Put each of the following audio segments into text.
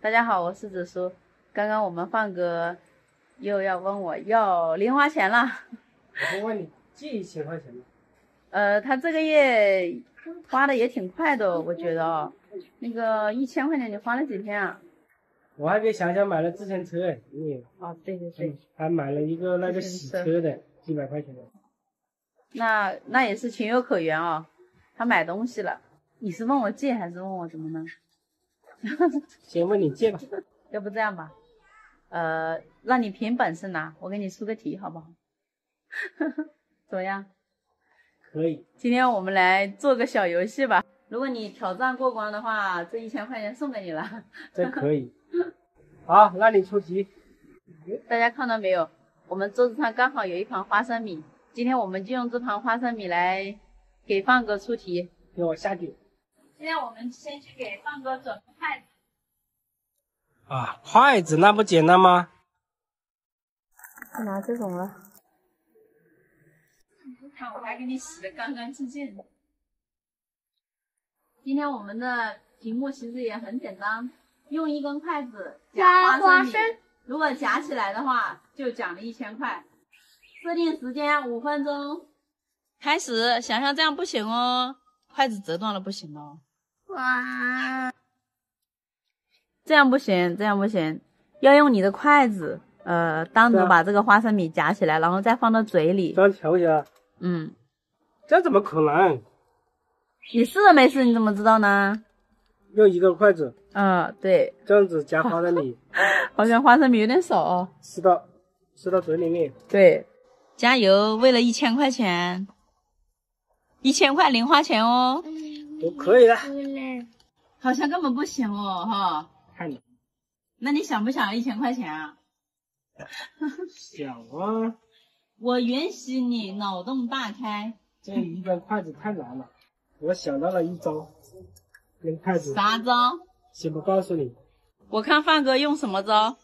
大家好，我是紫苏。刚刚我们范哥又要问我要零花钱了。 我不问你借1000块钱吗？ 他这个月花的也挺快的，我觉得哦。那个1000块钱你花了几天啊？ 我还给想想买了自行车哎，你哦，对对对， 还买了一个那个洗车的几百块钱的。 那也是情有可原哦。他买东西了，你是问我借还是问我怎么呢？ 先问你借吧。 要不这样吧，让你凭本事拿，我给你出个题好不好？怎么样？ 可以。 今天我们来做个小游戏吧。如果你挑战过关的话，这1000块钱送给你了。 这可以。好，那你出题。 大家看到没有？我们桌子上刚好有一盘花生米，今天我们就用这盘花生米来给范哥出题。 给我下底。 现在我们先去给范哥准备筷子。 啊，筷子那不简单吗？ 就拿这种了。看我还给你洗得干干净净。今天我们的题目其实也很简单，用一根筷子夹花生米，如果夹起来的话，就奖励1000块。设定时间5分钟。开始，想象这样不行哦，筷子折断了不行哦。哇，这样不行，这样不行，要用你的筷子，单独把这个花生米夹起来，然后再放到嘴里。 这样调一下。 嗯， 这样怎么可能？ 你试了没试？你怎么知道呢？ 用一根筷子。 对。 这样子夹花生米。 好像花生米有点少哦。 吃到嘴里面。 对，加油！为了1000块钱，1000块零花钱哦。 都可以了。 好像根本不行哦，哈。 看你。 那你想不想1000块钱啊？ 想啊。 我允许你脑洞大开。 这一根筷子太难了，我想到了一招，用筷子。 啥招？ 先不告诉你。 我看范哥用什么招？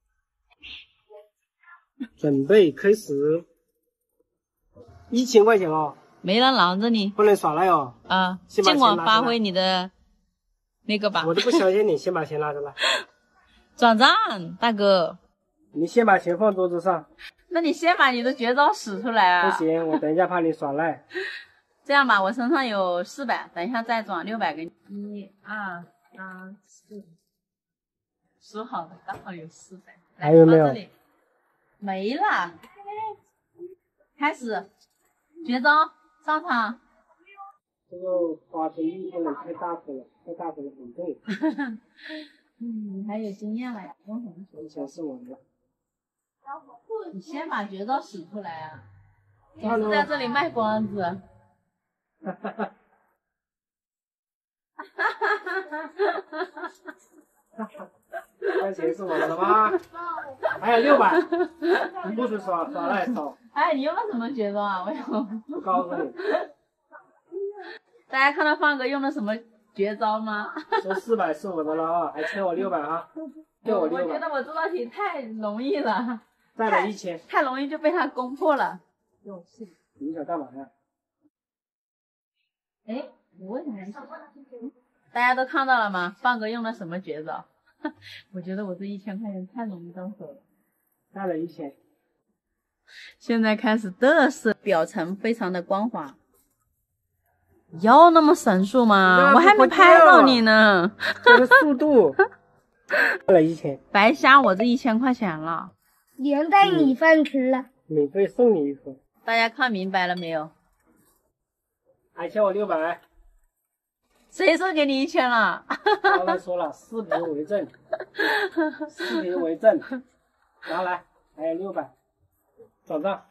准备开始。1000块钱哦。 没人拦着你。 不能耍赖哦。 尽管发挥你的那个吧。 我都不相信你，先把钱拿出来。 转账，大哥。 你先把钱放桌子上。 那你先把你的绝招使出来啊！ 不行，我等一下怕你耍赖。 这样吧，我身上有400，等一下再转600给你。1、2、3、4，数好的，刚好有400。 还有没有？ 这里没了。开始，绝招上场。 这个花生米不能太大颗了，太大颗了很重。 你还有经验了呀？用什么手？ 以前是我的。 你先把绝招使出来啊！总是在这里卖关子。哈哈哈哈哈！这钱是我的了吗？还有600，你不许耍赖少。 哎，你用了什么绝招啊？ 不告诉你。 大家看到范哥用了什么绝招吗？ 这400是我的了啊，还欠我600啊，欠我600。 我觉得我这道题太容易了。 再来1000， 太容易就被他攻破了。 你想干嘛呀？ 哎，我为什么？大家都看到了吗？范哥用了什么绝招？我觉得我这1000块钱太容易到手了。 再来1000。 现在开始嘚瑟，表层非常的光滑。要那么神速吗？我还没拍到你呢。 这个速度。再来1000。 白瞎我这1000块钱了。 连带米饭吃了。 免费送你一盒。 大家看明白了没有？ 还欠我600。 谁说给你1000了？ 刚才说了，视频为证。视频为证。拿来，还有600，转账。